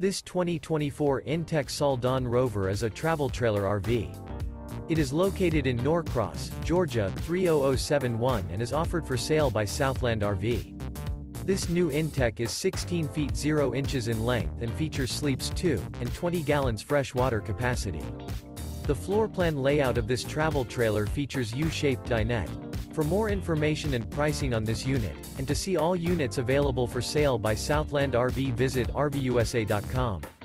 This 2024 inTech Sol Dawn Rover is a travel trailer RV. It is located in Norcross, Georgia 30071 and is offered for sale by Southland RV. This new inTech is 16 feet 0 inches in length and features sleeps 2 and 20 gallons fresh water capacity. The floor plan layout of this travel trailer features U-Shaped Dinette. For more information and pricing on this unit, and to see all units available for sale by Southland RV, visit RVUSA.com.